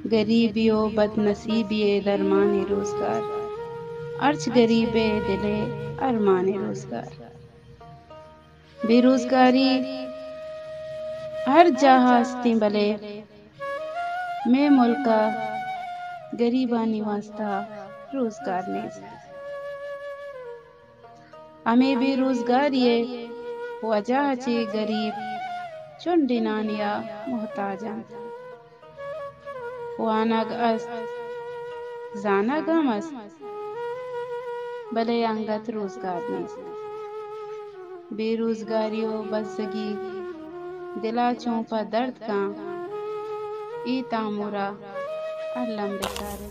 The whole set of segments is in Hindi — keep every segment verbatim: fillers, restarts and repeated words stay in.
गरीबियो बदनसीबिए दरमान रोजगार, अर्च गरीबे दिले अरमान रोजगार। बेरोजगारी हर जहाँ हस्ती भले, मैं मुल्का गरीबानी वास्ता रोजगार नेस्त। हमें बेरोजगारी वजह चे गरीब चुंडिनानिया मोहताजन वानग अस्त जाना गमस भले अंगत रोजगार नेस्त। बेरोजगारियों बसगी दिला चौंपा दर्द का ई तामुरा अल्लम बेचारे।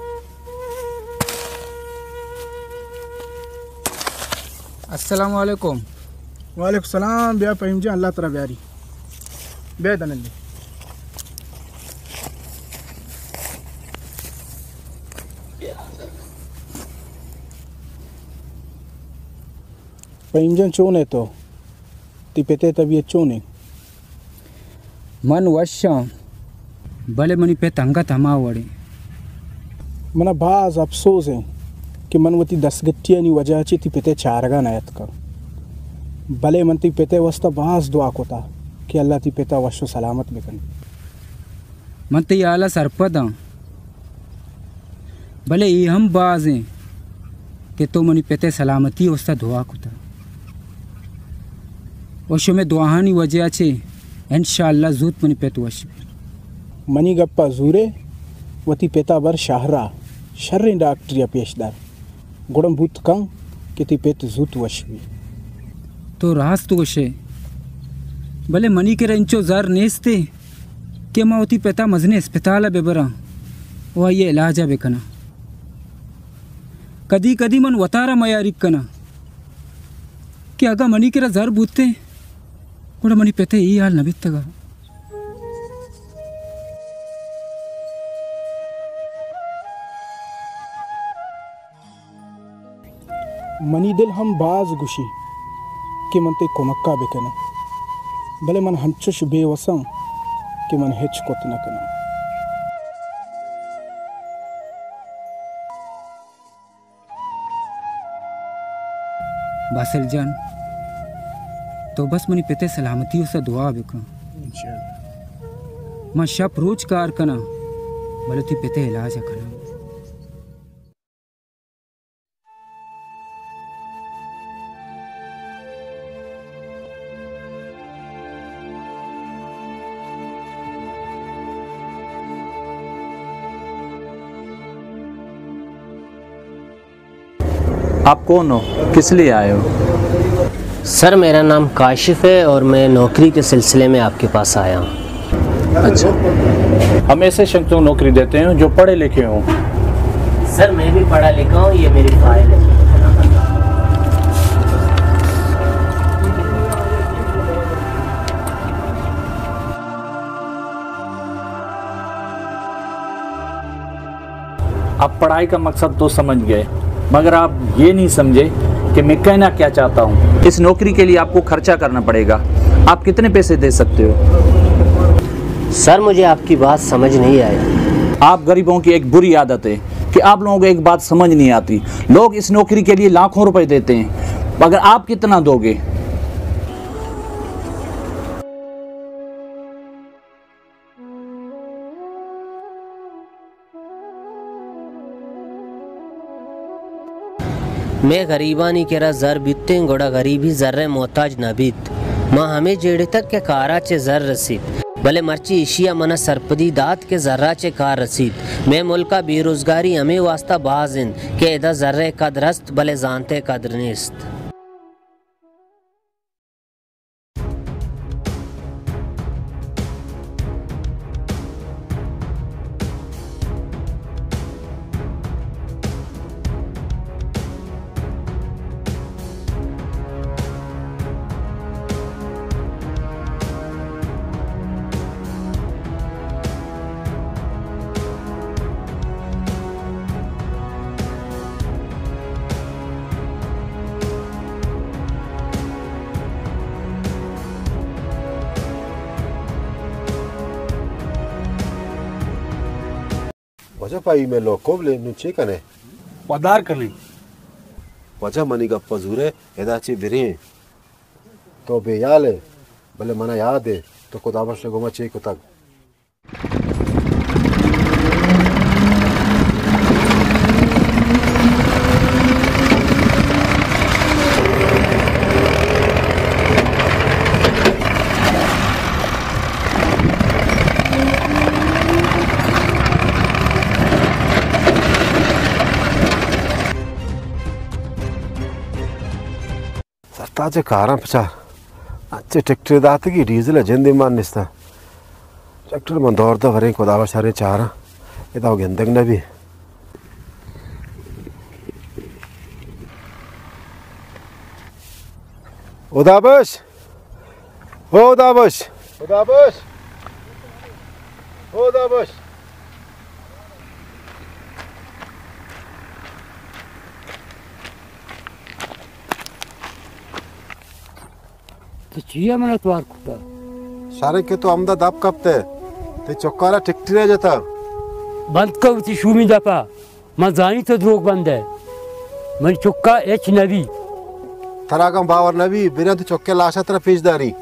अस्सलाम वालेकुम। वालेकुम सलाम। बिया पहीम जी अल्लाह तरा ब्यारी बिया दनल्ली पहीम जन चोने तो तिपेते तबीयत चोने मन वशा भले मनी पे तंगा तमा वड़े मना बाज अफसोस है कि मनवती दसगट्टिया नी वजह ची तिपेते चारगा नायत का भले मन तिपेते वस्ता बाज दुआ कोता कि अल्लाह तिपेता वशो सलामत बेकन मन ते आला सरपदा भले ये हम बाज हैं कि तो मनी पेते सलामती वस्ता दुआ कोता वशो में दुआहानी वजह चे इंशाअल्लाह जूत मनी पेत वश मनी गप्पा जूरे वती पेता बर शाहरा शर्री डॉक्टरिया पेशदार गुड़म भूत कंग कि ती पेत जूत वशवी तो रास तो वशे भले मनी के रंचो जार नेस्ते के मावती पेता मजने अस्पताल बेबरा वह ये इलाजा बेकना कदी कदी मन वतारा मयारिक कना कि अगा मनी के जार बूते गुड़ा मनी पेते ई हाल नबितगा मनी दिल हम बाज गुशी कि मन ते कोमक्का बेकना भले मन हंचुश बेवसं कि मन हेच कोत न कना। बासिल जान तो बस मनी पेते सलामती से दुआ बेका इंशाअल्लाह मां शप रोज कार कना भले ती पेते इलाज कना। आप कौन हो, किस लिए आए हो? सर मेरा नाम काशिफ है और मैं नौकरी के सिलसिले में आपके पास आया हूँ। अच्छा, हम ऐसे शख्स को नौकरी देते हैं जो पढ़े लिखे हों। सर मैं भी पढ़ा लिखा हूँ, ये मेरी फाइल है। आप पढ़ाई का मकसद तो समझ गए, मगर आप ये नहीं समझे कि मैं कहना क्या चाहता हूँ। इस नौकरी के लिए आपको खर्चा करना पड़ेगा। आप कितने पैसे दे सकते हो? सर मुझे आपकी बात समझ नहीं आई। आप गरीबों की एक बुरी आदत है कि आप लोगों को एक बात समझ नहीं आती। लोग इस नौकरी के लिए लाखों रुपए देते हैं, मगर आप कितना दोगे? मैं गरीबानी केरा जर बीतते गोड़ा गरीबी जर्रे मोहताज नबीत माँ हमें जेड़े तक के कारा चे जर रसीद भले मर्ची इशिया मना सरपदी दात के जर्रा चे कार रसीद। मैं मुल्का बेरोजगारी हमें वास्ता बाजिन के इदा जर्रे कदरस्त भले जानते कदर निस्त। वजह पाई में लोको ले नुचे कने पदार करें वजह मनी गप्पा जुरे एदाची बिरे तो बेयाले भले मना याद है तो खुदाबश ने गुमा चे को तक सरताजे कारा पचा अच्छे ट्रैक्टर दाते की डीजल जिंदे मान निस्ता ट्रैक्टर में दौड़ दा वरे खुदावा सारे चारा ये तो गेंदक न भी उदाबश हो उदाबश उदाबश हो उदाबश तो चिया मना त्वार कुत्ता सारे के तो अमदा दाब कपते ते चौकारा टिकटिया जाता बंद कर उसी शूमी दफा मैं जानी तो द्रोग बंद है मैं चुक्का एच नवी थरागम बावर नवी बिना तो चौके लाशा तरह पेशदारी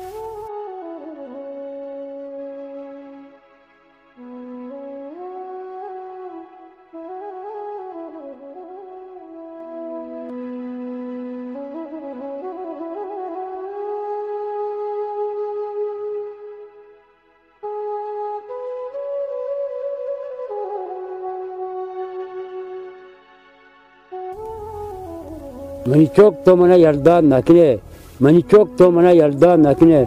मनी चौक तो मना यर्दा नकने मनी चौक तो मना यर्दा नकने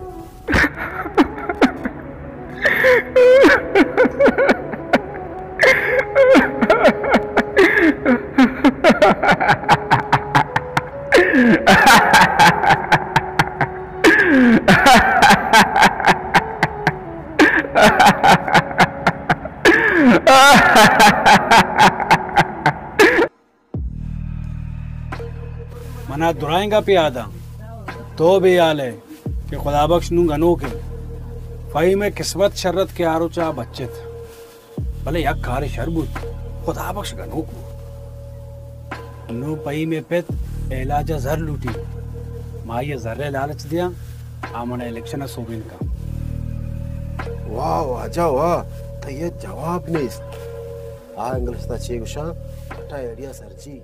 मना दुराएंगा पे आदा तो भी आल है कि खुदा बख्श नू गनो के फई में किस्मत शर्रत के आरोचा बच्चे थे भले यक कार शरबुत खुदा बख्श गनो को नो पई में पेत इलाजा जर लूटी माँ ये जर्रे लालच दिया आमने इलेक्शन सोबिन का वाह वाह वाह तो ये जवाब नहीं आ इंग्लिश ता चेगुशा अटा आइडिया सरजी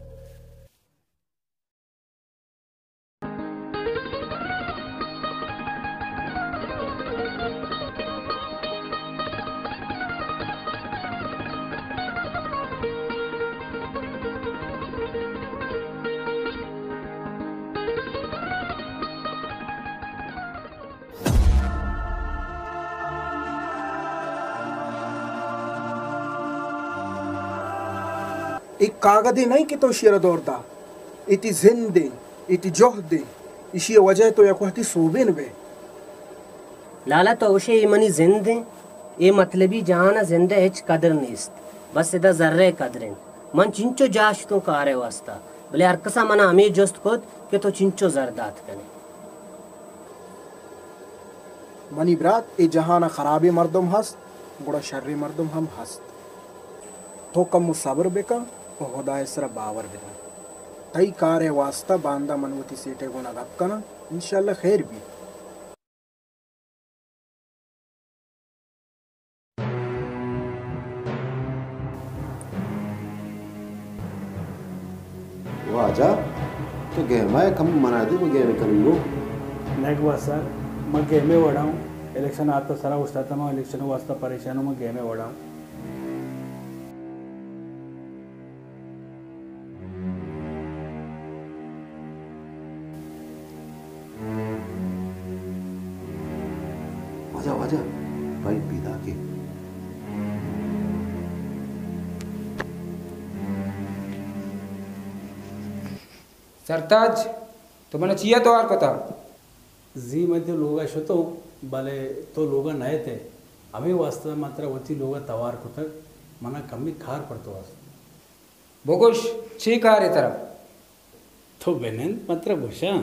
एक कागदी नहीं कि तो शेर दौड़ता इति जिंदे इति जोहदे इसी वजह तो या कहती सोबेन बे लाला तो उसे ये मनी जिंदे ये मतलबी जहाना जिंदे हिच कदर निस्त बस इदा जर्रे कदरें मन चिंचो जाश तो कारे वास्ता बोले हर कसा मना हमें जस्त खुद के तो चिंचो जरदात कने मनी ब्रात ए जहाना खराबी मर्दम हस्त गुड़ा शर्री मर्दम हम हस्त तो कम मुसाबर बेका और खुदा इसरा बावर बेका तई कार है वास्ता बांदा मनवती सीटे गुना गप कना इंशाल्लाह खैर भी वो आजा तो गेमा कम मना दी मैं गेम करूंगो नेक सर मैं गेमे वड़ाऊं इलेक्शन आता सारा उस्ताता मैं इलेक्शन वास्ता परेशान हूं मैं गेमे वड़ाऊं आजा आजा भाई पिता के सरताज तो मैंने चिया तो और कथा जी मैं तो लोग ऐसे तो भले तो लोग नए थे अभी वास्तव मात्र वती लोग तवार को तक मना कमी खार पड़तो वास बोगोश छी कार तरफ तो बेनन मात्र भूषा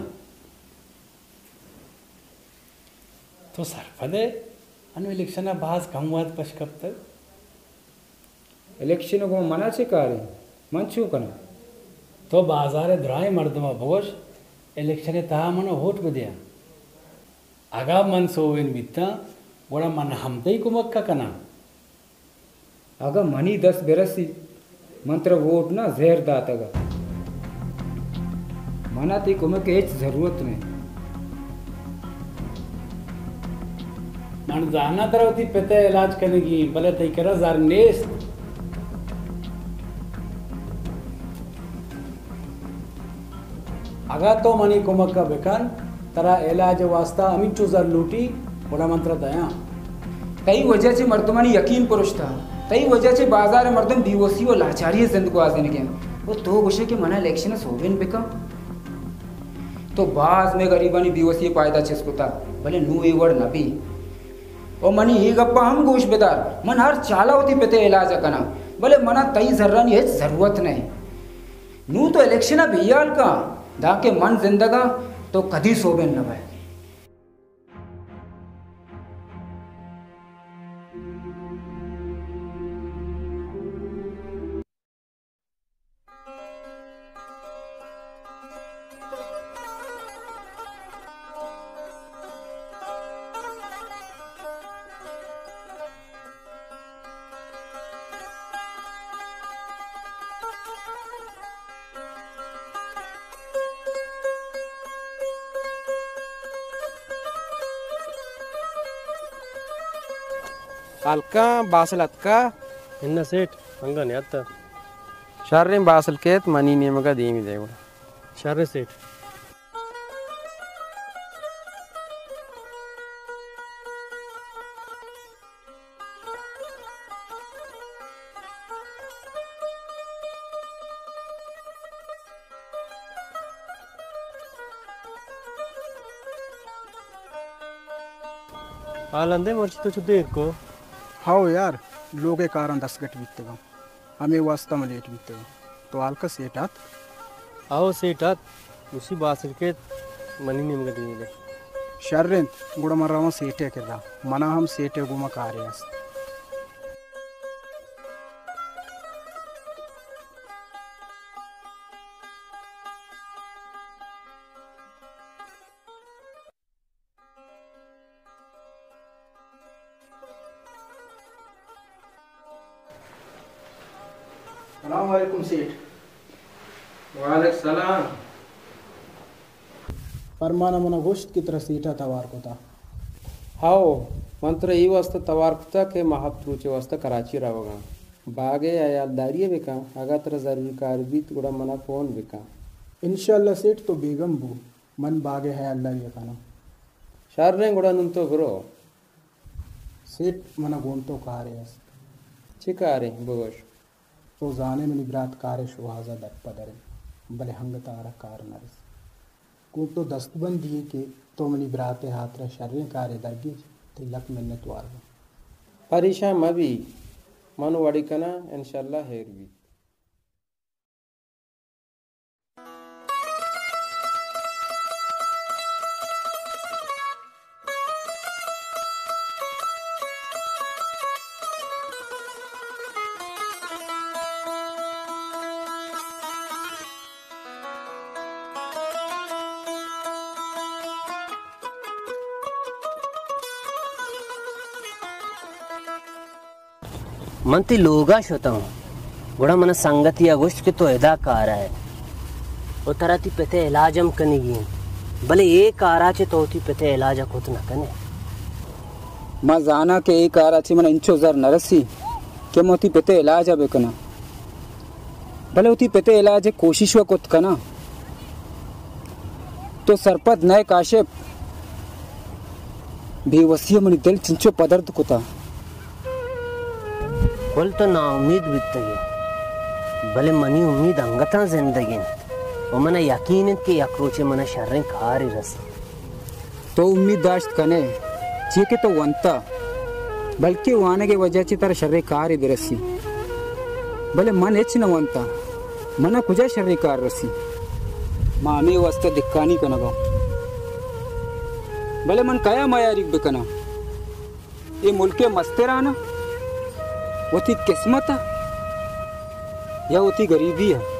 तो सरफदे अनु इलेक्शन बाज कम वाद पश कब तक इलेक्शन को मना से कारे मन छू कना तो बाजार द्राय मर्दमा भोज इलेक्शन ता मन वोट बदिया आगा मन सोवेन बित्ता गोड़ा मन हमते को मक्का कना आगा मनी दस बेरसी मंत्र वोट ना जहर दातगा मना ती को में के जरूरत नहीं मन जाना तरवती पेते इलाज करने की भले तई करा जार नेस आगा तो मनी को मक्का बेकान तरा इलाज वास्ता अमीन चुजर लूटी बड़ा मंत्र दया कई वजह से मर्दमानी यकीन पुरुष था कई वजह से बाजार मर्दम बेवसी और लाचारी जिंद को आजन के वो तो गुशे के मना इलेक्शन सोवेन बेका तो बाज में गरीबानी बेवसी पायदा छिसकुता भले नू a word Nabi O money ही गप्पा हम गोश बेदार मन हर चाला होती पेते इलाज कना भले मना तई जर्रा नहीं है जरूरत नहीं नू तो इलेक्शन भैयाल का दाके मन जिंदगा तो कदी सोबेन न भाई ಅಲ್ಕ ಬಾಸಲ್ ಅತ್ಕ ಇನ್ನ ಸೇಟ್ ಹಂಗನೆ ಅತ್ತ ಶರ್ರೆ ಬಾಸಲ್ ಕೇತ್ ಮನಿ ನಿಮಗ ದೇಮಿದೆ ಕೂಡ ಶರ್ರೆ ಸೇಟ್ आलंदे मर्ची तो चुदे को हाँ यार लोगे कारण दस गट बीतेगा हमें वास्ता में लेट बीतेगा तो आलका सेटात आओ सेटात उसी बासर के मनी निम गदी मिले शर्रेन गुड़ा मर्रामा सेटे कर रहा मना हम सेटे गुमा कार्य अस्सलामुअलैकुम सेठ वालेकुम सलाम फरमाना मना गोश्त की तरह सेठा तवार को था हाओ मंत्र ई वास्ता तवार कुता के महाप्रूचे वास्ता कराची रावगा बागे आयालदारी बेका आगा तरह जरूरी कार भी थोड़ा मना फोन बेका इंशाल्लाह सेठ तो बेगम बू मन बागे है अल्लाह ये खाना शार्रे गुड़ा नुन तो करो सेठ मना गोन तो कार है चिकारे बगोश तो जाने में निगरात कार शुहाजा दर पदर भले हंग तारा कार नरस को तो दस्तबंद दिए के तो मनी बरात हाथ शर्रे कार दरगी तिलक मिलने तो आ परेशान मबी मन वाड़ी कना इंशाल्लाह हेर भी मंती लोगा शोता हूँ गुड़ा मन संगति अगुश्त के तो एदा कार है वो तरह ती पेते इलाजम कनेगी भले एक आरा चे तो ती पेते इलाजा खुद न कने माँ जाना के एक आरा चे मन इंचो जर नरसी के मोती पेते इलाजा बेकना भले उती पेते इलाज कोशिश व कुत कना तो सरपद नए काशिप बेवसिया मनी दिल चिंचो पदर्द कुता बोल तो ना उम्मीद बीतगे भले मनी उम्मीद अंगता जिंदगी वो मना यकीन के यक्रोचे मना शर्रें खारी रस तो उम्मीद दाश्त कने चीके तो वंता बल्कि वाने के वजह से तार शर्रे कार बिरसी भले मन एच न वंता मना कुजा शर्रे कार रसी मामे वास्ते दिक्कानी कनगा भले मन कया मायारिक बेकना ये मुल्के मस्तेराना वो थी किस्मत या उतनी गरीबी है।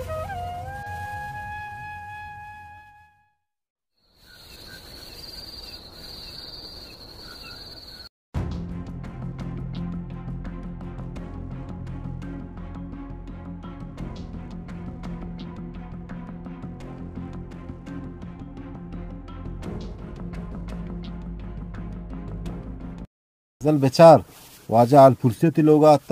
जल बेचार वाजा आल फुर्सती लोग आता।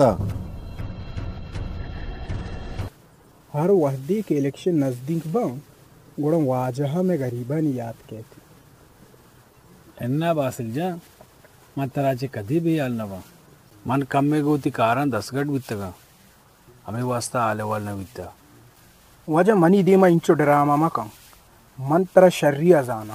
हर वहदी के इलेक्शन नजदीक बा गुड़म वाजहा में गरीबा नहीं याद कहती एन्ना बासिल जा मन तराचे कदी भी आल नवा मन कम में गोती कारण दसगट बितगा हमें वास्ता आले वाल न बिता वजह मनी दे मा इंचो ड्रामा मा का मन तरा शर्री अजाना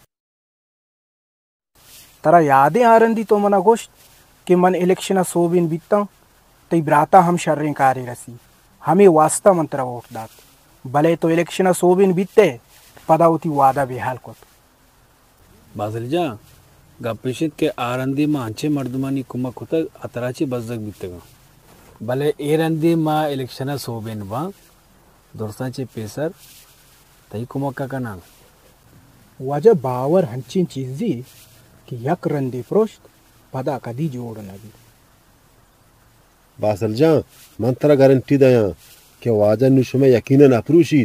तरा यादें आ रही तो मना गोश्त कि मन इलेक्शन सोबिन बीतता तो ब्राता हम शर्रें कारी रसी हमें वास्ता मन तरा वोट दात भले तो इलेक्शन सोबिन बीतते पदा होती वादा बेहाल को बासिल जा गपिशित के आरंदी मा अंचे मर्दमानी कुमक होता अतराची बजक बीतगा भले एरंदी मा इलेक्शन सोबिन बा दोस्ताचे पेसर तई कुमक का कना वजह बावर हंचिन चीजी कि यक रंदी प्रोष्ट पदा कदी जोड़ नबी बासल जा मंत्रा गारंटी दया कि वाजा नुशुमे यकीनन अप्रूशी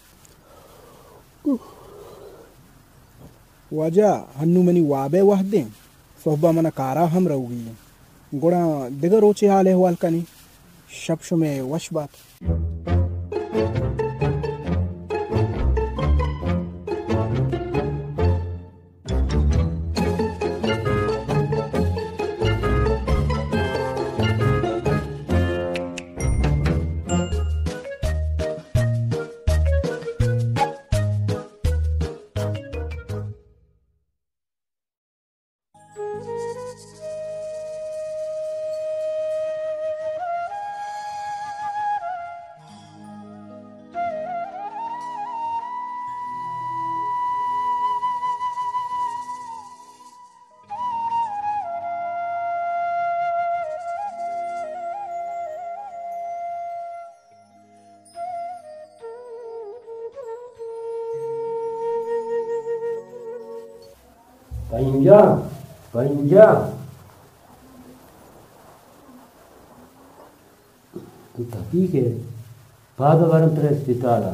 वजह हन्नु मनी वाबे वहदे सोहबा मना कारा हम रहुगी गुड़ा दिगर रोचे हाले हवाल कनी शब्श में वश बात पंजा पंजा तू तभी के बाद वरम प्रेस पिताला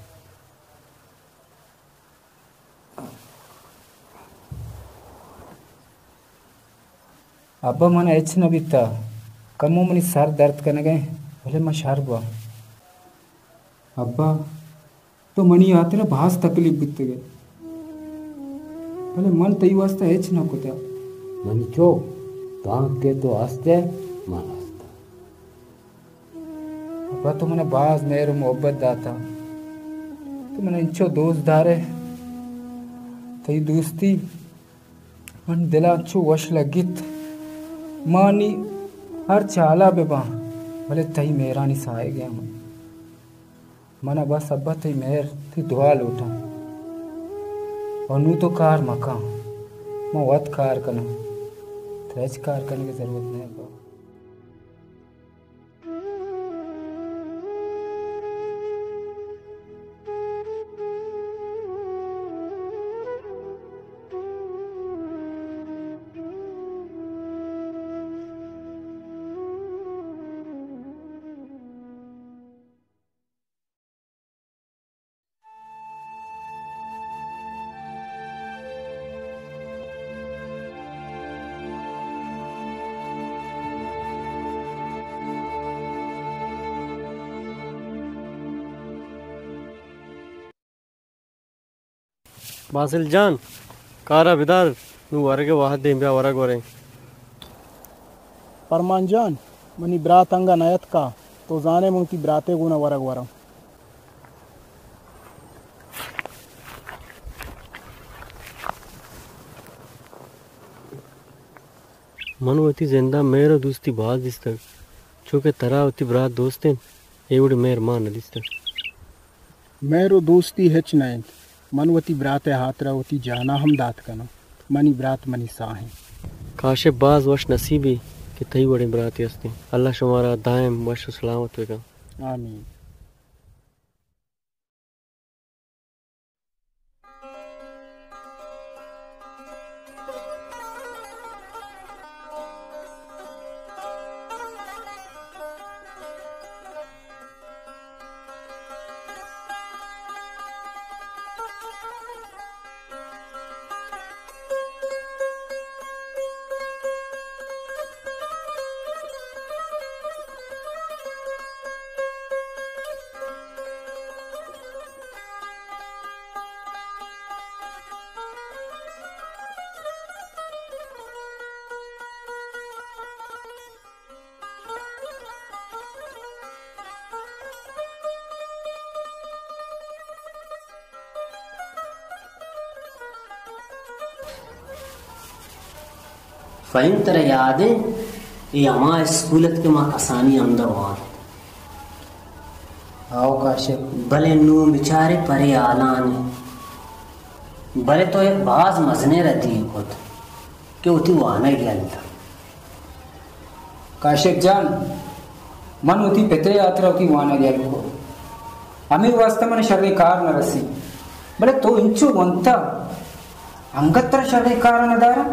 अब्बा मन एच न बीता कमो मनी सर दर्द करने गए भले मैं शार बुआ अब्बा तो मनी आते ना भास तकलीफ बीत गए भले मन तई वास्ता एच न कुत्या मन चो तांग के तो आस्ते मन आस्ता अब्बा तो मने बाज मेरे मोहब्बत दाता तो मने इंचो दोस्त दारे तई दोस्ती मन दिला अच्छो वश लगित मानी हर चाला बेबा भले तई मेरा नहीं सहाय गया मन मना बस अब्बा तई मेर थी दुआ लूटा और नू तो कार मका मैं वत कार करना त्रेच कार करने की जरूरत नहीं है बासिल जान कारा बिदार नु वरगे वाह दे ब्या वरग वरे परमान जान मनी ब्रात अंगा नयत का तो जाने मुंती ब्राते गुना वरग वरम मनवती जिंदा मेरा दोस्ती बाज दिसता चूंकि तरावती ब्रात दोस्तें एवढे मेर मान दिसता मेरो दोस्ती हेच नयन मनवती ब्राते हाथरा होती जाना हम दात कना मनी ब्रात मनी साहें काशे बाज वश नसीबी कि तई बड़े ब्राती हस्ती अल्लाह शुमारा दायम वश सलामत वेगा आमीन। फ़हिम तरह याद है ये हमारे स्कूलत के माँ कसानी अंदर वहाँ आओ काशिफ भले नू बेचारे परे आलान है भले तो एक बाज मजने रहती खुद कि उठी वाना गया था काशिफ जान मन होती पितरे यात्रा होती वाना गया को हमें वास्तव में शर्रे कार न रसी भले तो इंचु वंता अंगत्र शर्रे कार न दारा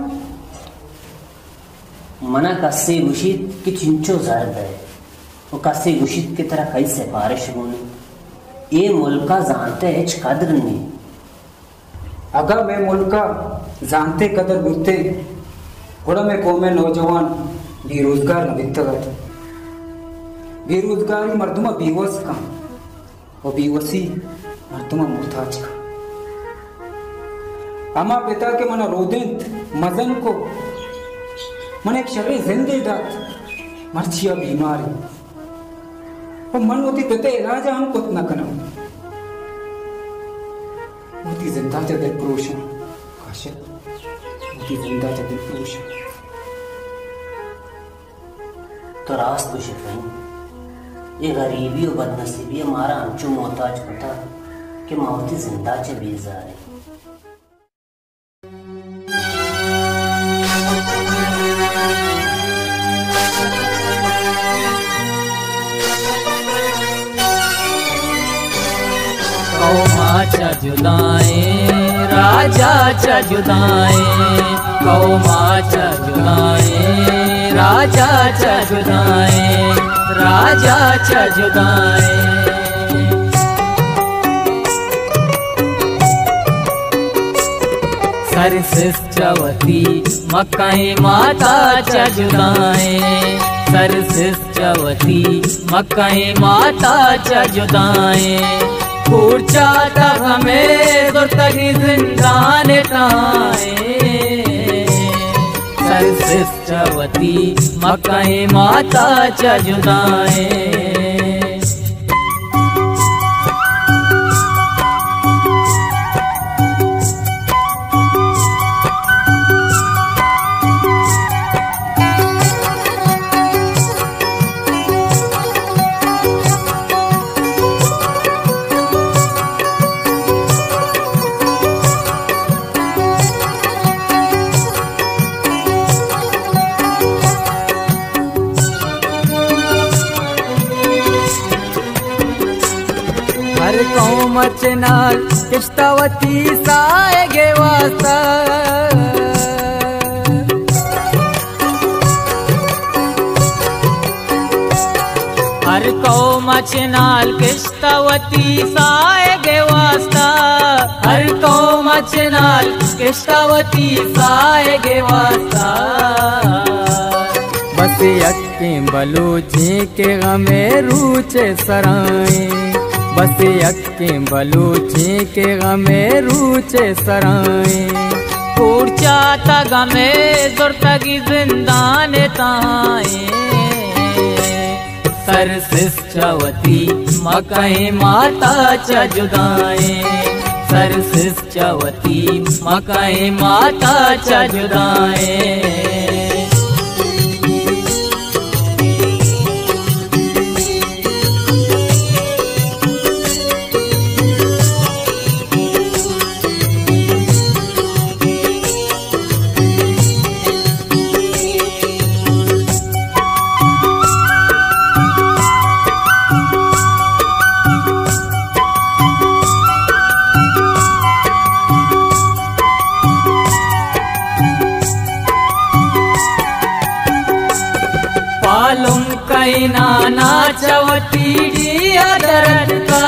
मना कस्से गुशित की चिंचो जर्द है वो कस्से गुशित की तरह कई सिफारिश होने ये मुल्का जानते है कदर नहीं अगर मैं मुल्का जानते कदर बुझते थोड़ा मैं कौमे नौजवान बेरोजगार न बितगत बेरोजगारी मर्दुमा बेवस का और बेवसी मर्दुमा मुहताज का अमा पिता के मना रोदेंत मजन को मन एक शर्रे जिंदे दात मर्चिया बीमारी और मन होती पिता इलाज हम कुछ न कना होती जिंदा चा दिल प्रोशन काशिफ होती जिंदा चा दिल प्रोशन तो रास्त कुछ नहीं ये गरीबी और बदनसीबी हमारा अंचू मोहताज पता कि मौती जिंदा चे बेजार है कौमा जुदाए राजा चा जुदाए कौमा चा जुदाए राजा चा जुदाए राजा चा जुदाए सरसिस चवती मक्काए माता चा जुदाए सरसिस चवती मक्काए माता चा जुदाए पूछा था हमें दुर्तगी जिंदान ताए सरसिस चवती मक्काए माता चा जुदाए मचनाल किश्तावती साए गे वास्ता हर कौ मचनाल किश्तावती साए गे वास्ता हर कौ मचनाल किश्तावती साए गे वास्ता बस यक्के बलूची के गमे रूचे सराए बस यक्के बलूची के गमे रूचे सराए पूर्चा ता गमे दुर्तगी जिंदान ताए सरसिस चवती मकाए माता चा जुदाए सरसिस चवती मकाए माता चा जुदाए नाना चवती डिया दर्द का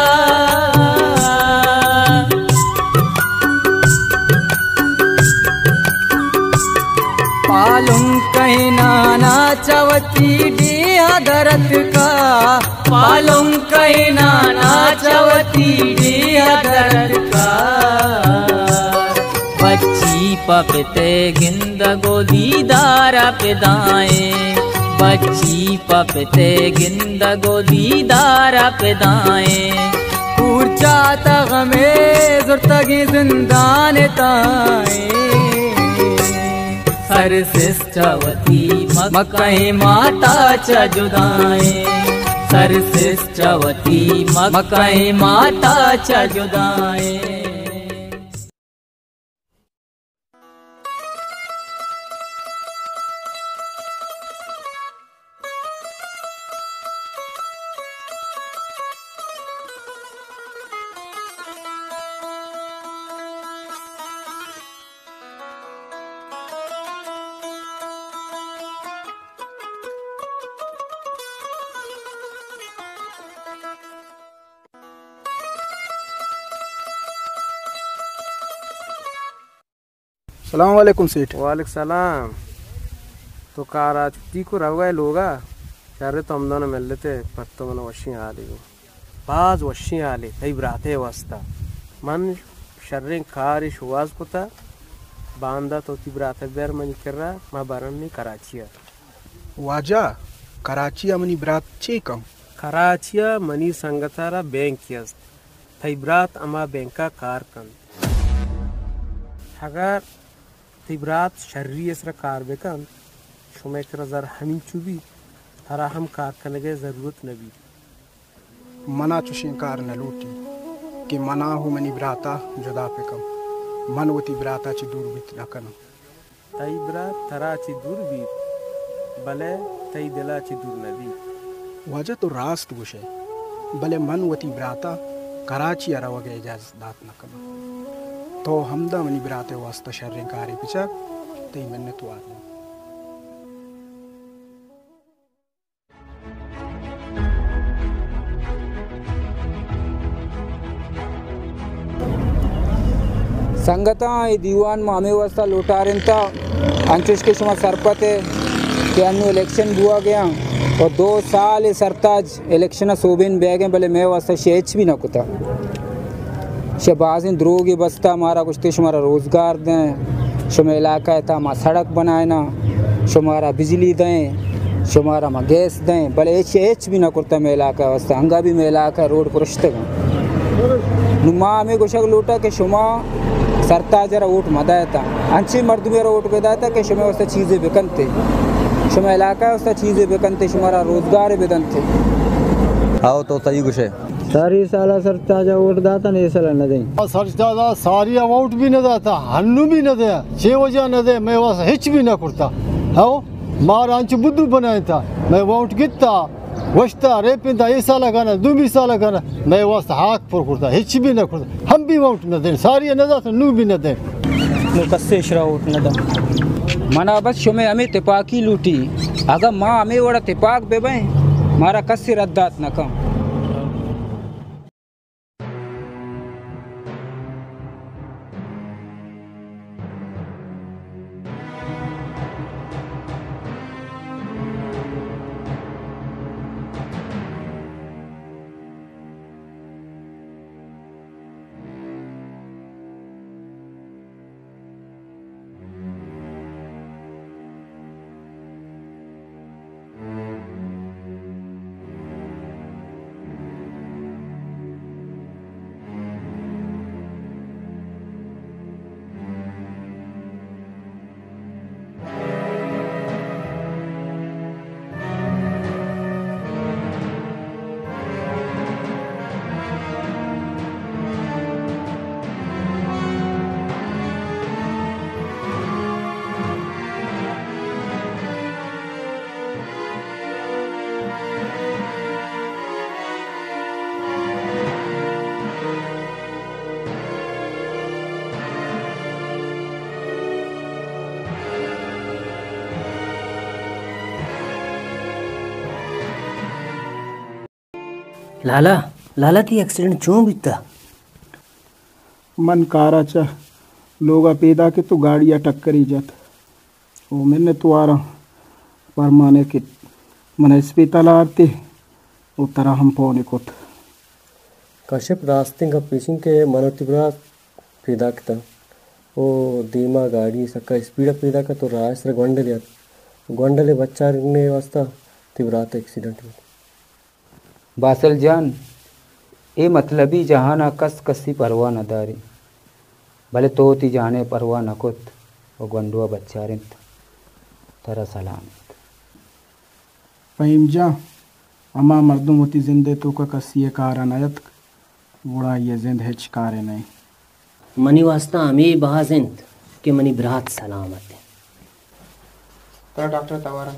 पालूं कहीं नाना चवती डिया दर्द का पालूं कहीं नाना चवती डिया दर्द का बच्ची पपते गिंद गोदी दारा पिदाए बच्ची पपते गिंद गोदी दारा पिदाए पूर्चा तगमे जुर्तगी जिंदान ताए सरसिष्ठवती मकई माता च जुदाए सरसिष्ठवती मकई माता च जुदाए। सलाम वालेकुम सेठ। वालेकुम सलाम। तो कार आज ती को रहुआ लोगा चारे तो हम दोनों मिल लेते पर तो मन वशी आले हो बाज वशी आले तई ब्राते वास्ता मन शर्रिंग कार शुवाज को था बांदा तो ती ब्राते बेर मन कर रहा मां बरन कराची वाजा कराची मनी ब्रात चे कम कराचिया मनी संगतारा बैंक कियस तई ब्रात अमा बैंका कार कन अगर तिब्रात शर्री इसरा कार बेकन शुमे जर हमीं चुबी हरा हम कार करने के जरूरत नबी मना चुशी कार न लूटी कि मना हो मनी ब्राता जुदा पे कम मन वती ब्राता ची दूर बीत रखन तई ब्रात तरा ची दूर बीत भले तई दिला ची दूर नबी वजह तो रास्त गुशे भले मन वती ब्राता कराची अरवगे इजाजत दात न कन तो हमदा मनी ब्राते वास्ता शर्रें कारी पिछा तई मन्ने तो आ संगता दीवान मामे वास्ता लोटारिंता अंचुश के शुमा सरपते के अन्नु इलेक्शन बुआ गया और दो साल सरताज इलेक्शन सोबिन बैगे भले मैं वास्ता शेच भी ना कुता शबाजिन द्रोगी बस्ता हमारा कुछ तो शुमारा रोज़गार दें शुमा इलाका है था हमारा सड़क बनाए ना शुमारा बिजली दें शुमारा मा गैस दें भले एच एच भी ना करता मैं इलाका वास्ता हंगा भी मैं इलाका रोड पर रश्ते नुमा हमें कुछ लूटा कि शुमा सरता जरा वोट मदा था अंची मर्द मेरा वोट पैदा था कि शुमा वास्ता चीज़ें बेकनते शुमा इलाका वास्ता चीज़ें बेकनते शुमारा रोज़गार बेदन थे आओ तो सही कुछ है सारी साला सरताजा वोट दाता नहीं साला न दे सरताजा सारी वोट भी न दाता हन्नू भी न दे छे वजह न दे मैं वास हिच भी न करता हाओ मार अंच बुद्धू बनाए था मैं वोट कितना वस्ता रे पिंदा ये साला गाना दो भी साला गाना मैं वास हाथ पर करता हिच भी न करता हम भी वोट न दे सारी न दाता नू भी न दे नो कस्से श्रा वोट न दा मना बस शुमे हमें तिपाकी लूटी अगर माँ हमें वड़ा तिपाक बेबे मारा कस्से रद्दात न कम लाला लाला की एक्सीडेंट क्यों बीता मन कारा चा लोगा पैदा के तो गाड़ियाँ टक्कर ही जात वो मैंने तो आ रहा पर माने कि मन अस्पताल आते वो तरह हम पौने को कश्यप रास्ते का पीछे के मनोतिब्रा पैदा करता वो धीमा गाड़ी सबका स्पीड पैदा का तो राह से गोंडले गोंडले बच्चा ने वास्ता तिब्रात एक्सीडेंट हुआ बासल जान ए मतलबी जहाँ ना कस कसी परवाह न दारी भले तो ती जाने परवाह न कुत वो गंडुआ बच्चा रिंत तेरा सलामत। फहीम जा अमा मर्दम होती जिंदे तो का कसी कार अनायत बुढ़ा ये जिंद हिच कारे नहीं मनी वास्ता हमें बाजिंद के मनी ब्रात सलामत है। तर डॉक्टर तवारा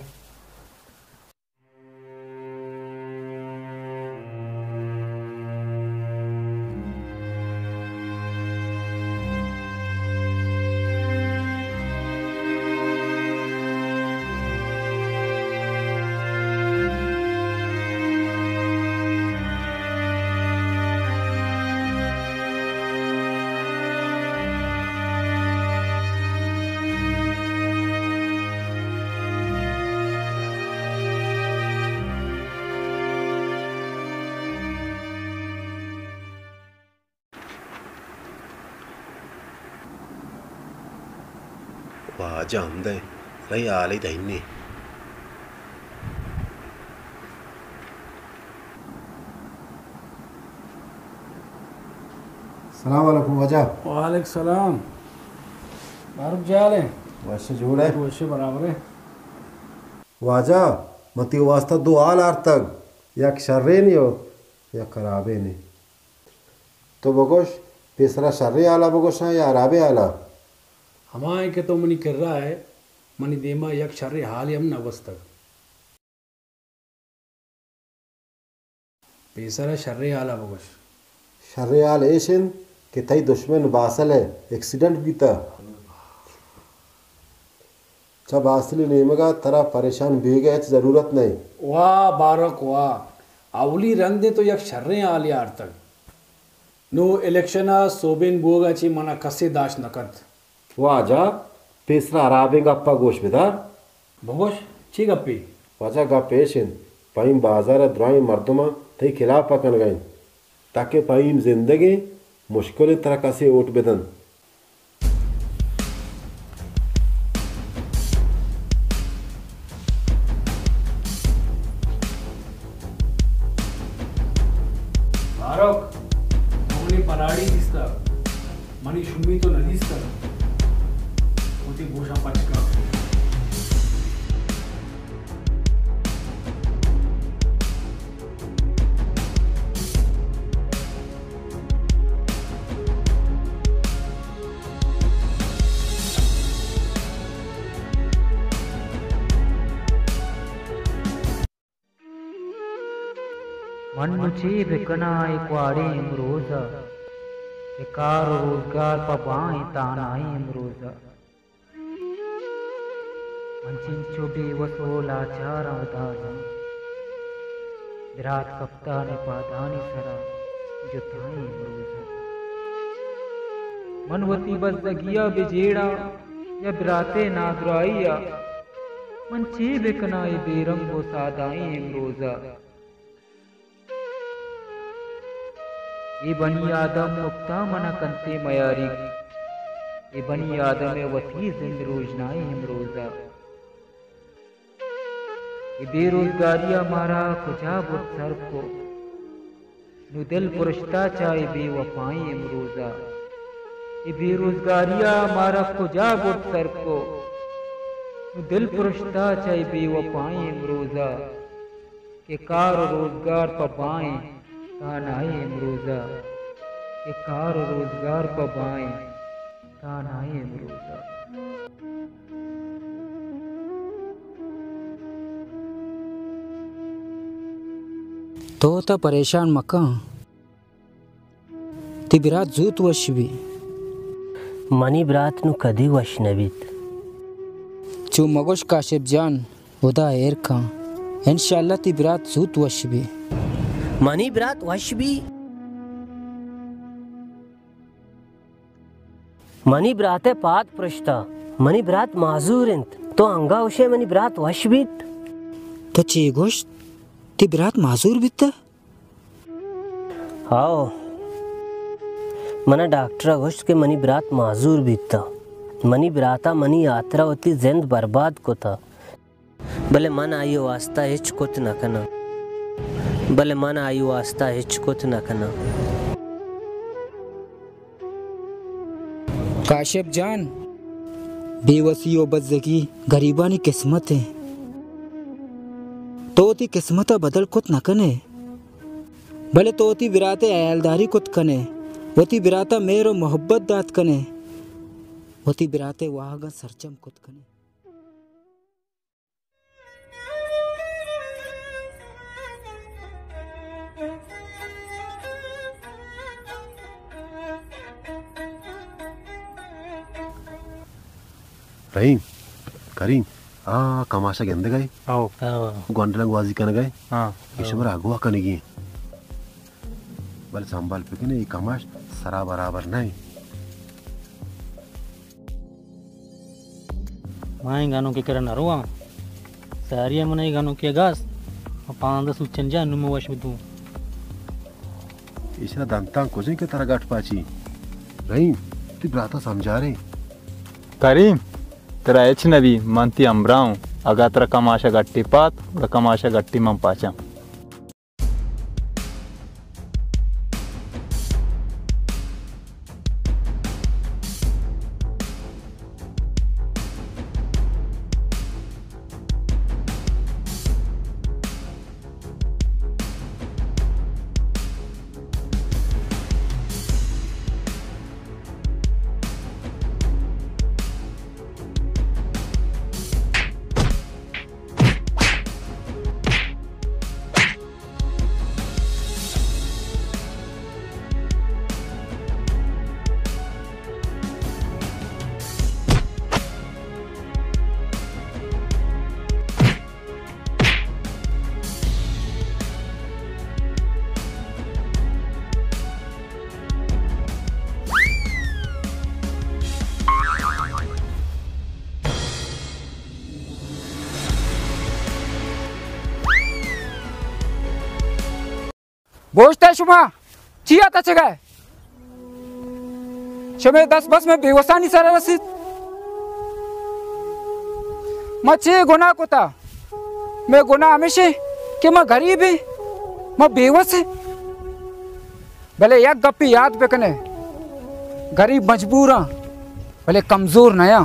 वाजा हमदे रही आली दहीने सलाम वालेकुम वाजा। वालेकुम सलाम। मारूफ जाले वैसे जोड़ है वैसे बराबर है वाजा मती वास्ता दो आल आर तक या शर्रे नहीं हो या खराबे नहीं तो बगोश तीसरा शर्रे आला बगोश है या अराबे आला हमारे के तो मनी कर रहा है मनी देमा यक शर्रे हाल हम नवस तक पेसरा शर्रे आला बगोश शर्रे आल ऐशन कि तई दुश्मन बासल है एक्सीडेंट भी था जब असली नेमगा तरह परेशान भी गए जरूरत नहीं वाह बारक वाह आवली रंग दे तो यक शर्रे आल यार तक नो इलेक्शन सोबिन बोगा ची मना कसे दाश नकत वाजा पेसरा अराबे गप्पा गोश बेदार बगोश ची गप्पी वाजा गपेशन पाइम बाजार द्राई मर्दमा तई खिलाफ पकन गए ताकि पाइम जिंदगी मुश्किल तरह का से ओट बेदन बारक मनी पराड़ी दिसता मनी शुमी तो न दिसता होती गोशा पचका मन मुझे बिकना एक वाड़े इमरोजा कार रोजगार पबाएं तानाए इमरोजा मंचिन चुबे वसोला चारा दाजा विराट कप्ता ने पादानी सरा जुताए इमरोजा मनवती बस दगिया बिजेड़ा या बिराते नादराइया मंचे बिकना ये बेरंग वो सादाए इमरोजा ये बनी आदम मुक्ता मना कंते मयारी ये बनी आदम वती जिंद रोजनाए इमरोजा ये बेरोजगारिया मारा कुजा बुत सर को नु दिल पुरश्ता चाहे बेवफाई इमरोजा ये बेरोजगारिया मारा कुजा बुत सर को नु दिल पुरश्ता चाहे बेवफाई इमरोजा के कार रोजगार पबाएं तानाए इमरोजा के कार रोजगार पबाएं तानाए इमरोजा तो ता परेशान मका ती बिरात जूत वशवी मनी ब्रात नु कदी वश नबीत चू मगोश काशिफ जान उदा एर का इंशाल्लाह ती बिरात जूत वशवी मनी ब्रात वश भी मनी ब्राते पात प्रश्ता मनी ब्रात माजूर इंत तो अंगा उशे मनी ब्रात वश बीत तो ची गोश्त ती बिरात माजूर बीता आओ मना डॉक्टर गोश्त के मनी ब्रात माजूर बीता मनी ब्राता मनी यात्रा होती जिंद बर्बाद को था भले मन आयो वास्ता हिच कुत न कना भले मन आयु वास्ता हिचकुत न कना काशिफ जान बेवसी और बदजगी गरीबानी किस्मत है तोती किस्मत बदल कुत न कने भले तोती बिराते अयालदारी कुत कने वती बिराता मेर और मोहब्बत दात कने वती बिराते वाहगा सरचम कुत कने। रहीम करीम आ कमाशा गेंदे गए आओ गोंडलंग वाजी कन गए हाँ इशमर अगवा कनेगी बल संभाल पे ने कमाश सरा बराबर नहीं माई गानों के करन अरुआ सारिया मने गानों के गास पांदा सुचन जा नुम वश में तू इसरा दंता कोजे के तरह गाठ पाची रहीम तू ब्राता समझा रे करीम तेरा एच नबी मंती अमराऊ अगा तेरा कमाशा गट्टी पात कमाशा गट्टी मम पाचा बोझते शुमा चिया तचे गए शमे दस बस में बेवसानी सर रसीद मचे गुना को था मैं गुना हमेशा कि मैं गरीब है मैं बेवस है भले एक गप्पी याद पे कने गरीब मजबूर हाँ भले कमजोर नया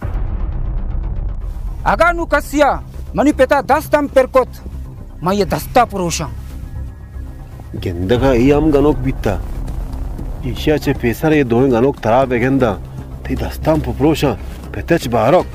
अगा नु कसिया मनी पिता दस दम पेरकोत मैं ये दस्ता पुरुषा गेंदगा ई आम गनोक बीता ईशा चे पेसर ये दोन गनोक तराब है गेंदा ती दस्ताम पुप्रोशा पेतेच बारक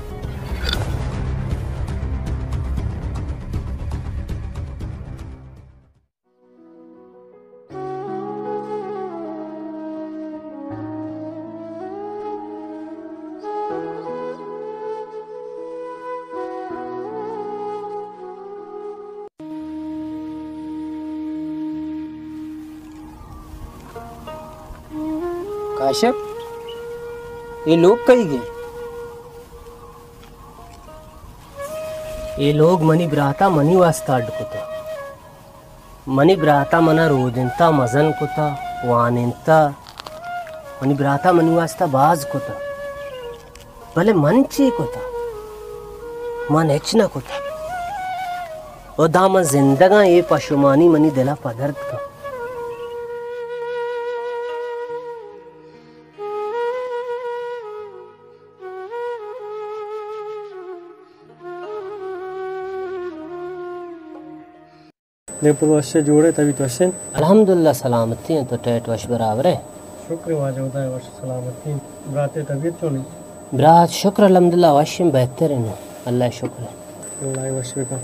काश्यप ये लोग कहीं गए ये लोग मनी ब्राता मनी वास्ता अड्डकुता मनी ब्राता मना रोदिंता मजन कुता वानिंता मनी ब्राता मनी वास्ता बाज कुता भले मंची कुता मन हेचना कुता और दाम जिंदगा ये पशुमानी मनी दिला पदर्द का देखो वश जोड़े तभी तो वशन अल्हम्दुलिल्लाह सलामती है तो टेट वश बराबर है शुक्र वाजा होता है वश सलामती ब्राते तबीयत तो नहीं ब्रात शुक्र अल्हम्दुलिल्लाह वश में बेहतर है अल्लाह शुक्र है अल्लाह वश का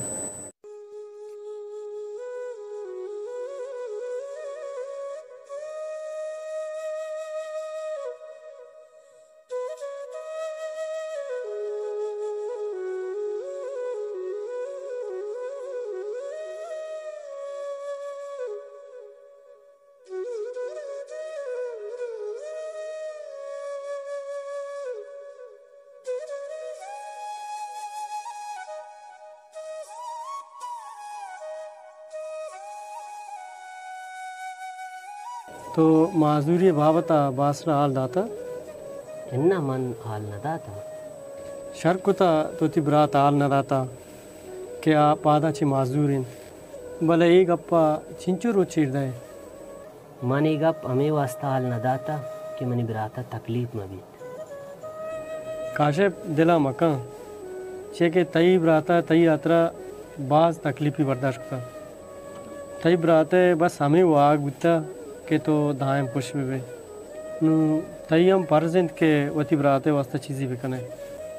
तो माजूरी बाबता बासरा हाल दाता इन्ना मन हाल न दाता शर्कुता तो ती ब्रात हाल न दाता के आ पादा ची माजूरिन भले एक अप्पा चिंचू रो चीर दे मनी गप हमें वास्ता हाल न दाता कि मनी ब्राता तकलीफ में भी काशिफ दिला मका छे के तई बराता तई यात्रा बाज तकलीफी बर्दाश्त करता तई बराते बस हमें वाग बिता के तो दाएं पुश में भी नु तई हम परजिंद के वती बराते वास्ते चीज़ी भी कने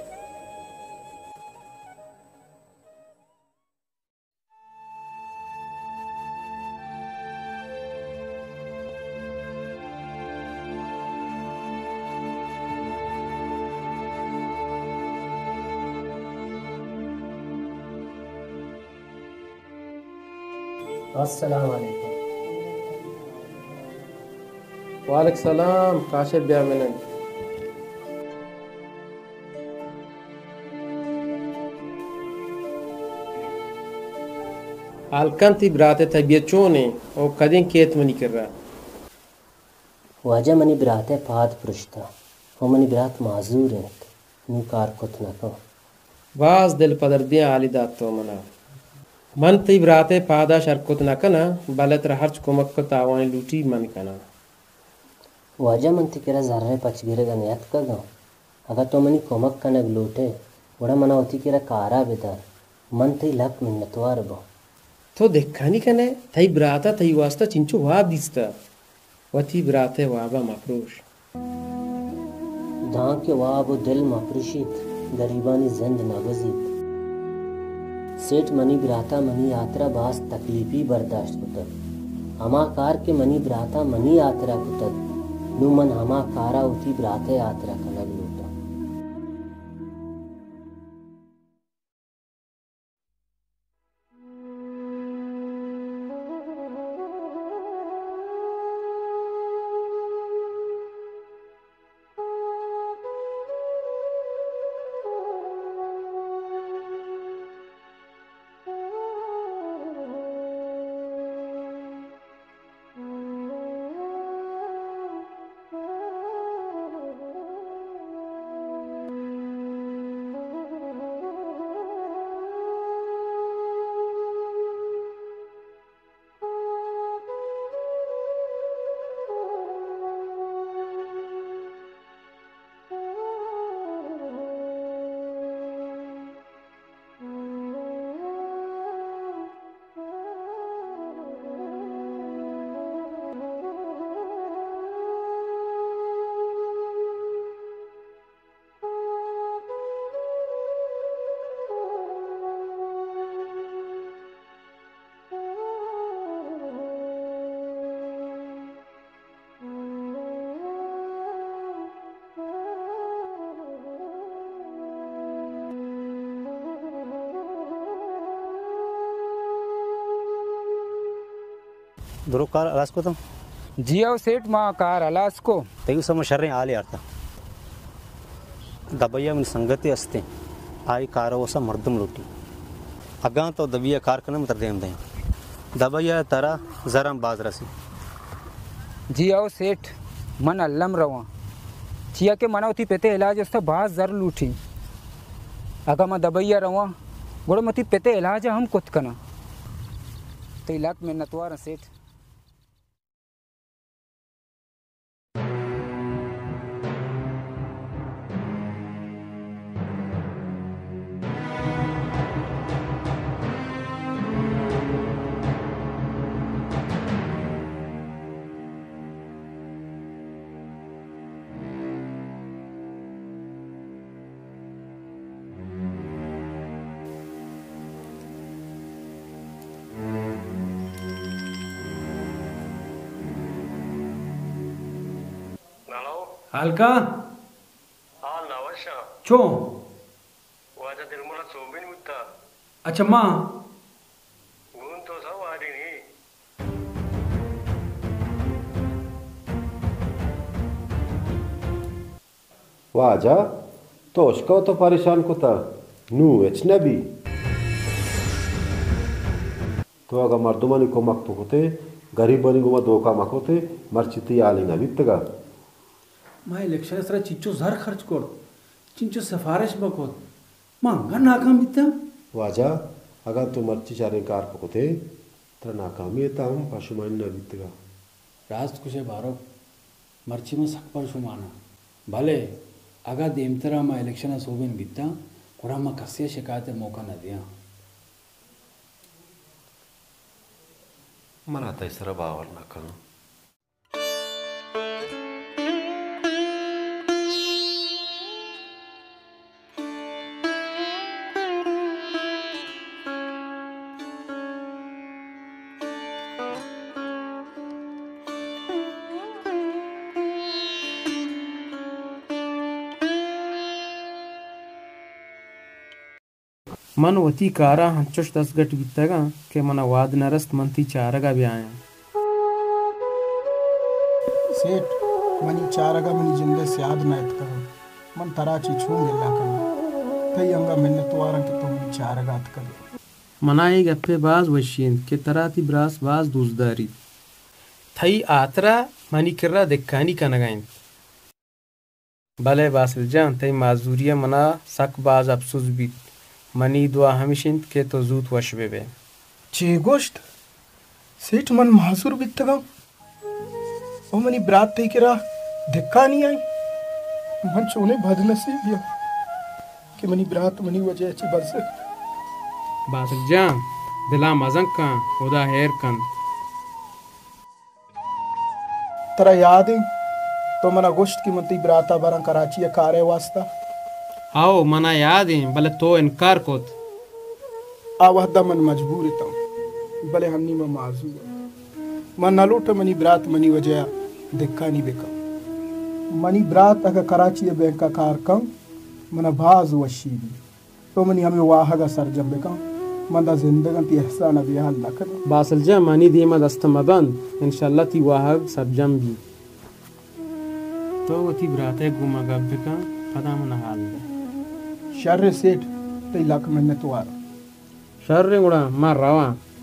अस्सलाम वालेकुम। वालेकुम सलाम काशिफ ब्याह में हालकन थी बराते तबीयत चोने और कदें केत मनी कर रहा वाजा मनी बराते पाद पुरुषता वो मनी बरात माजूर है नु कार कुत न को वाज दिल पदर दिया आली दात तो मना मन ती बराते पादा शरकुत न कना बलत हर्च कुमक को तावान लूटी मन कना वाजा मन ती केरा जर्रे पचगिरे गनियत का गो अगर तो मनी कुमक कनग लूटे बड़ा मना होती केरा कारा बेदार मन ती लक मिन्नतवार बो तो देखा नहीं कने थई बराता थई वास्ता चिंचो वाब दिसता वती बराते वाबा मफरूश दां के वाब दिल मफरूशित गरीबानी जिंद नगजीत सेठ मनी बराता मनी यात्रा बास तकलीफी बर्दाश्त कुतक हमा कार के मनी बराता मनी यात्रा कुतक नु मन हमा कारा उठी बराते यात्रा कनग लूटा दरो कार अलास्को तो जिया सेठ माँ कार अलास्को तेगु सम शर्रे आले अर्थ दबैया मन संगति अस्ते आई कार वसा मर्दम लूटी अगा तो दबिया कार कनम तर देम दे दबैया तरा जरम बाज रसी जिया सेठ मन अल्लम रवा चिया के मनावती पेते इलाज उसता बाज जर लूटी अगा मैं दबैया रवा गोड़ मती पेते इलाज हम कुत कना तो इलाक में नतवार सेठ हल्का हाल नवशा चो वाजा दिलमुला सोबिन मुत्ता अच्छा माँ गुन तो सब आड़ी नहीं वाजा तो उसको तो परेशान को था नू अजनबी तो अगर मर्दमानी को मक होते गरीबनी को दो का मक होते मर्चिती आलिंगा बितगा माँ इलेक्शन सर चिंचो जर खर्च कर चिंचो सिफारिश बकोत महंगा नाकाम बिता वाजा अगर तो मर्ची चारे कार पकोते तो नाकामी है ताम पशुमान न बितगा रास्त कुछ बारो मर्ची में सकपर सुमाना भले अगर देमतरा मा इलेक्शन सोबिन बिता कुरा मा कसिया शिकायत मौका न दिया मना तैसरा बावर न करूं मन वती कारा हंचुश दस गट बितगा के मन वाद नरस्त मंती चारगा भी आया सेठ मनी चारगा मनी जिंदे स्याद नायत करो मन तराची छूंग गिल्ला करो तई अंगा मिन्नत वारं के तो मनी चारगा त करो मनाई गप्पे बाज वशीन के तराती ब्रास बाज दूसदारी थई आतरा मनी किर्रा दिक्कानी का नगाइन भले बासिल जान तई माजूरिया मना सक बाज अफसोस भी मनी दुआ हमिशिंद के तो जूत वशबे बे चे गोश्त सेठ मन मासूर बितगा ओ मनी ब्रात ते किरा धक्का नहीं आई मन चोने बदनसीब दिया कि मनी ब्रात मनी वजह अच्छी बस बासिल जान दिला मजंग का उदा हेर कन तरा याद है तो मना गोश्त की मंती ब्राता बरं कराची या कारे वास्ता आओ मना याद है भले तो इनकार कोत आवहदा मन मजबूर था भले हमनी में माजूर मन नलूट मनी ब्रात मनी वजह दिक्का नहीं बेका मनी ब्रात अगर कराची बैंक का कार कम मना भाज वशी भी तो मनी हमें वाहगा सरजम बेका मंदा जिंदगन ती एहसान बिया अल्लाह कर बासल जा मनी दीमा दस्तम बंद इंशाल्लाह ती वाहग सरजम भी तो वती ब्राते गुमा गब बेका पता मन हाल शर्र सेठ ते लाख मिन्नत वार शर्र गुड़ा मार रवा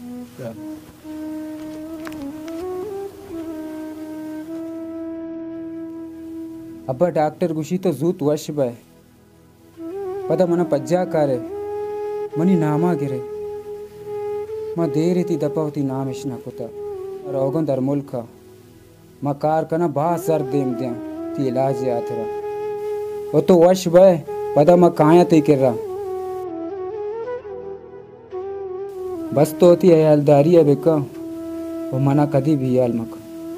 अब्बा डॉक्टर गुशी तो जूत वश बाय पदा मना पज्जा कारे मनी नामा गिरे मा देर थी दपावती नाम इशना कुता रोगन दर मुल्क मा कार कना बा सर देम दिया ती इलाज यात्रा वो तो वश बाय पदा मा काया ते कर रहा बस तो होती है हलदारी है बेका वो मना कदी भी याल मका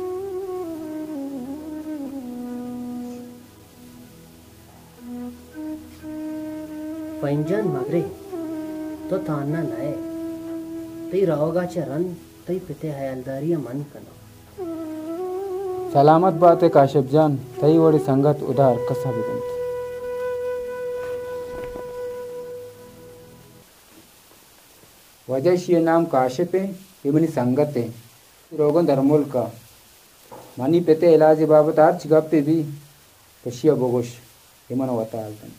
पंजन मगरे तो ताना लाए तई रहोगा चरन तई पिते हयालदारी मन कनो सलामत बात है काशिफ जान तई वड़ी संगत उधार कसा भी बनती वजह ये नाम काशिफ है ये मनी संगत है रोगन धर्मोल का मनी पेते इलाज बाबत आर्च गप्पे भी कशिया बोगोश ये मन वता आलतंत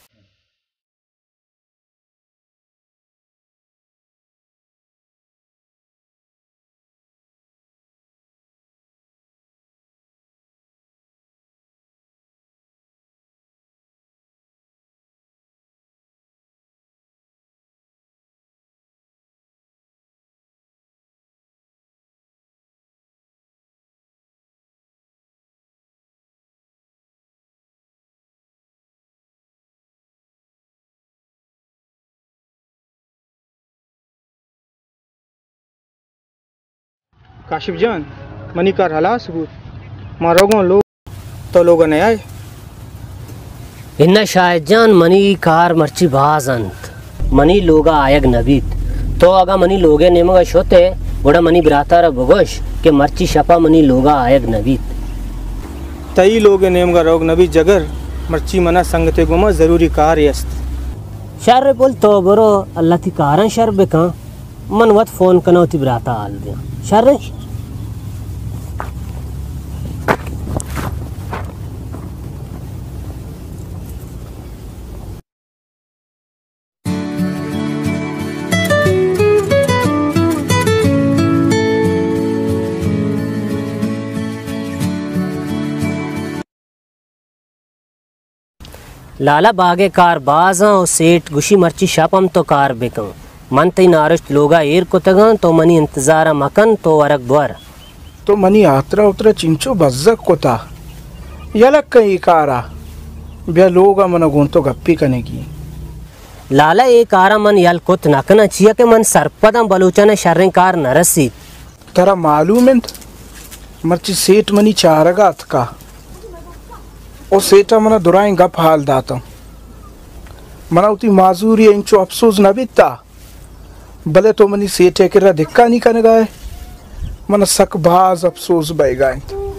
काशिफ जान मनी का हला सबूत मारोगो लोग तो लोग ने आए इन्ना शायद जान मनी कार मर्ची बाज अंत मनी लोगा आयग नबीत तो अगा मनी लोगे नेमगा शोते बड़ा मनी ब्रातारा बगोश के मर्ची शपा मनी लोगा आयग नबीत तई लोगे नेमगा रोग नबी जगर मर्ची मना संगते गुमा जरूरी कार यस्त शर बोल तो बरो अल्लाह ती कारण शर बेका मन वत फोन कनो ती ब्राता आल दिया शर लाला बागे कार बाजा और सेठ गुशी मर्ची शापम तो कार बेकं मन तई नारश्त लोगा एर को तगन तो मनी इंतजारा मकन तो वरक द्वार तो मनी आत्रा उतरा चिंचो बज्जक कोता यलक कई कारा ब्या लोग मन गुण तो गप्पी करने की लाला एक आरा मन यल कुत नकना चिया के मन सरपदम बलूचन शर्रकार नरसी तरा मालूम है मर्ची सेठ मनी चारगा का ओ सेठा मना दुराई गप हाल दाता मना उती माजूरी इंचो अफसोस न बीता भले तो मनी सेठे के धिक्का नहीं करने गए मन सक बाज अफसोस बह गए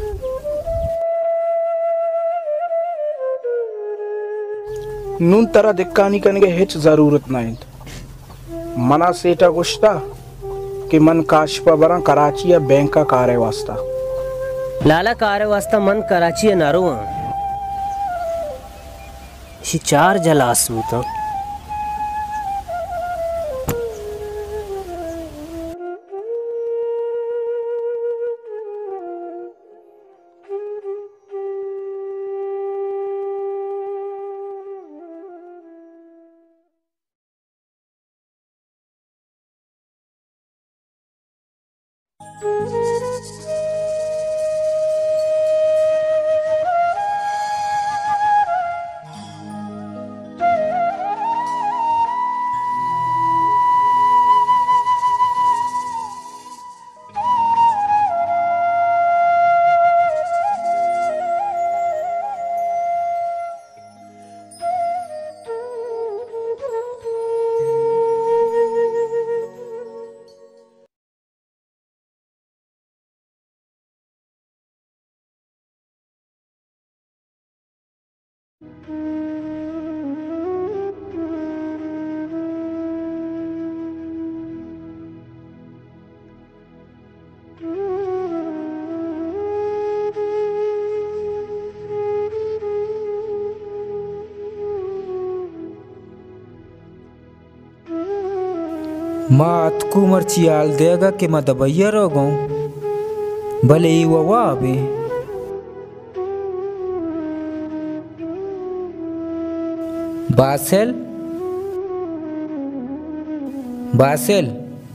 नून तरह धिक्का नहीं करने के हिच जरूरत नहीं मना सेठा गुश्ता कि मन काशपा बरा कराची या बैंक का कार्य वास्ता लाला कार्य वास्ता मन कराची या नारो शी चार जलासू तो माँ अतकू मर्चियाल देगा कि मैं दबैया रह गऊँ भले ही ववा अबे बासेल बासेल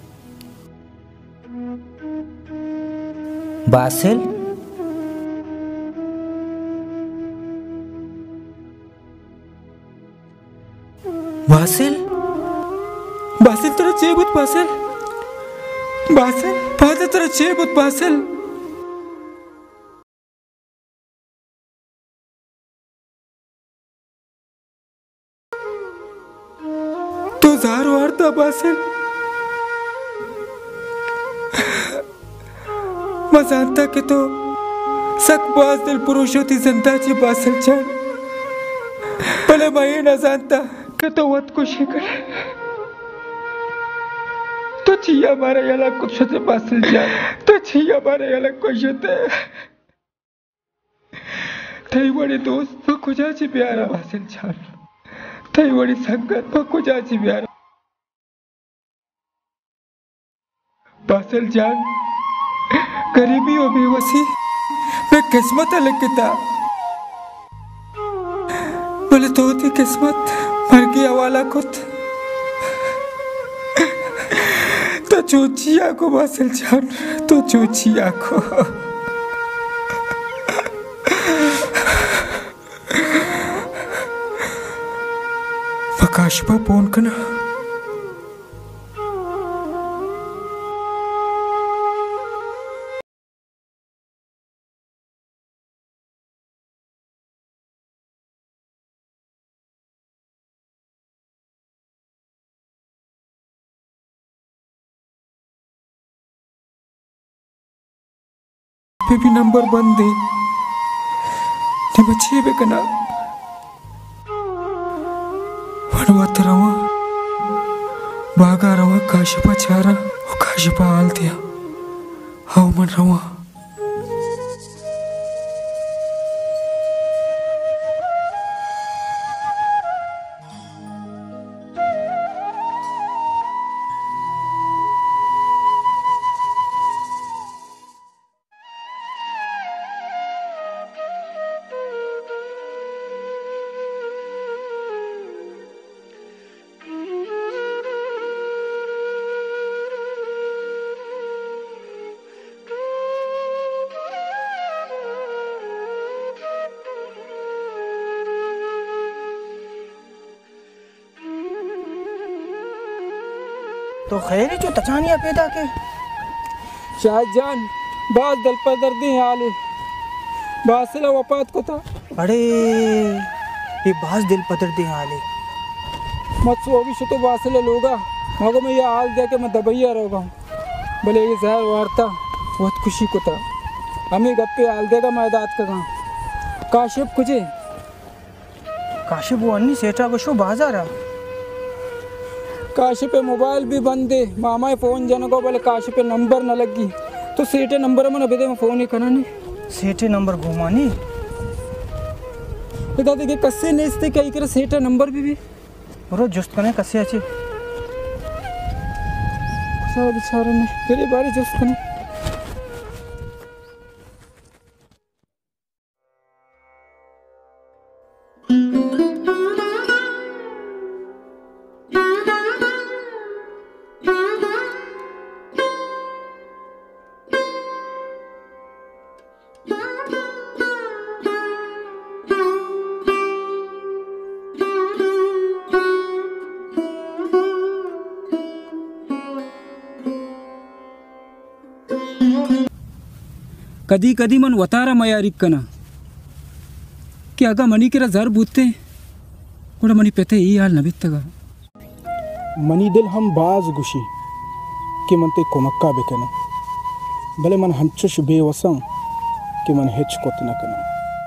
बासेल बासेल बासेल तेरा चेबुत बासेल बासेल बासेल तेरा चेबुत बासेल तो जार वार्ता बासेल मैं जानता कि तो सक बाज दिल पुरुष होती जिंदाची बासेल चाल भले मैं ये ना जानता कि तो वत को शिकर तो छिया मारे याला कुछ होते बासल जा तो छिया मारे याला कुछ होते थई बड़ी दोस्त कुजाची प्यारा बासल छाल थई बड़ी संगत कुजाची प्यारा बासल जान गरीबी और बेवसी मैं किस्मत अलगता बोले तो होती किस्मत मर गया वाला कुछ तो चूचिया को बासल जान तो चूचिया को प्रकाशपा फोन करना पे भी नंबर बंद दे ने बच्चे बेकना वनवत रवा बागा रवा काशपा चारा और काशपा आल दिया हाउ मन रवा तो खैर जो तचानिया पैदा के शायद जान बाज दल पर दर्दी हाले बासला वफात को था। अरे ये बाज दिल पर दर्दी हाले मत सो अभी तो बासले लोगा मगो मैं ये हाल दे के मैं दबैया रहोगा भले ये जहर वार्ता बहुत खुशी को था हमें गप्पे हाल देगा मैदात का गाँव काशिप कुछ काशिप वो अन्नी सेठा को शो बाजार काशिप पे मोबाइल भी बंद है मामा फोन जन को बोले काशिप पे नंबर न लगी तो सेठे नंबर में नबे में फोन ही करना नहीं सेठे नंबर घुमानी बता देखिए कस्से नेस्ते क्या इकर सेठे नंबर भी भी रोज जुस्त कने कस्से अच्छे सब बेचारा ने तेरे बारे जुस्त कने कदी कदी मन वतारा मयारिक कना कि अगा मनी के जर बूते कोड़ा मनी पेते ई हाल नबितगा मनी दिल हम बाज गुशी कि मनते कोमक्का बेकना भले मन हंचुश बेवसं कि मन हेच कोतना कना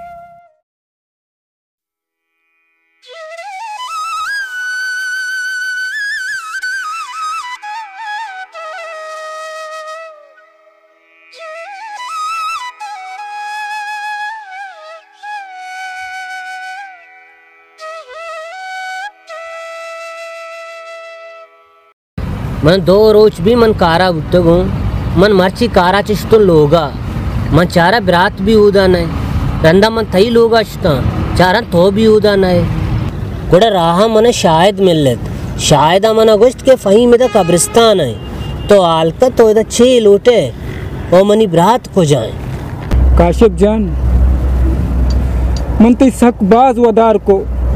मन दो रोज भी मन कारा बुद्धगो मन मर्ची कारा चिश्तो लोगा मन चारा बिरात भी उदा नहीं रंदा मन थई लोगा चिश्ता चारा तो भी उदा नहीं गुड़ा राहा मन शायद मिल लेत शायद मन अगस्त के फही में तो कब्रिस्तान है तो आलका तो इधर छह लोटे और मनी बिरात को जाए काशिप जान मन तो सक बाज वदार को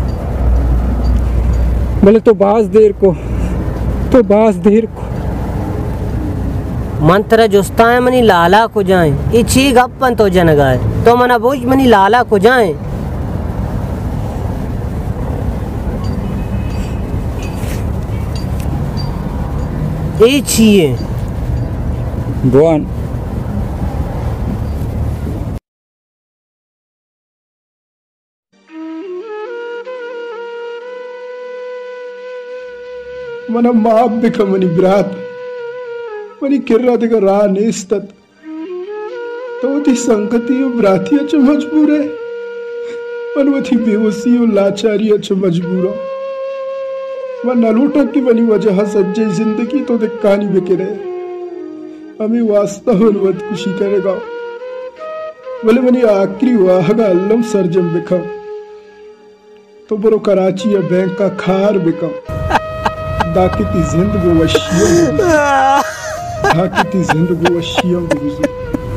बोले तो बाज देर को तो बास देर को मंत्र जुस्ता है मनी लाला को जाए इची गप्पन तो जन गाए तो मना बोझ मनी लाला को जाए इचिए बुआन मन माप बिका मनी ब्रात मनी किर्रा दिका रा नेस्तत तो ती संगति और ब्राती अच्छा मजबूर है मन वो थी बेवसी और लाचारी अच्छा मजबूर है मन नलूटक की बनी वजह सज्जे जिंदगी तो देख कहानी बिके रहे हमें वास्ता और वत खुशी करेगा बोले मनी आखिरी वाहगा अल्लम सरजम बिका तो बरो कराची या बैंक का खार बिका दाकिती जिंदगी वशियम दाकिती जिंदगी वशियम गुज़र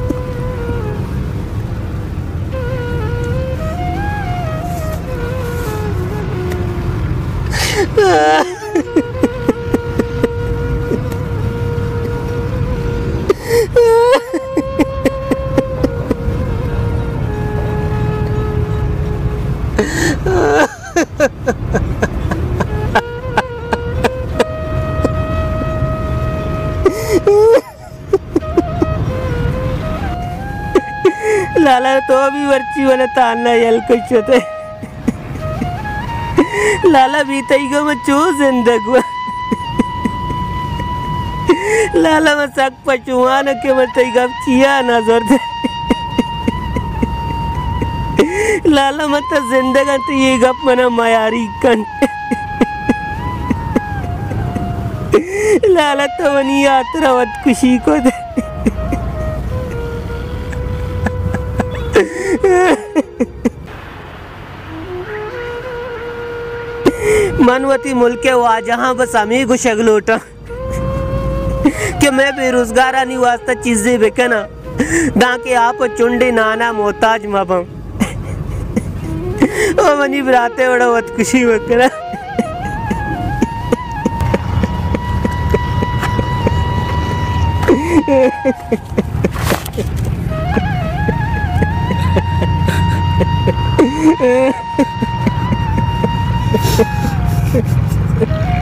लाला तो अभी वर्ची वाला ताना यल कुछ होते लाला भी तई को मचो जिंदगी लाला में सक पचुआन के मत तई गप चिया ना जोर दे लाला मत जिंदगी तो ये गप मना मायारी कन लाला तो वनी यात्रा वत खुशी को दे मनवती मुल्क के वहाँ जहाँ बस हमें को शगलोटा कि मैं बेरोजगार नहीं वास्ता चीजें बेकना दा के आप चुंडे नाना मोहताज माबम ओ मनी बराते बड़ा बहुत खुशी बकरा Ha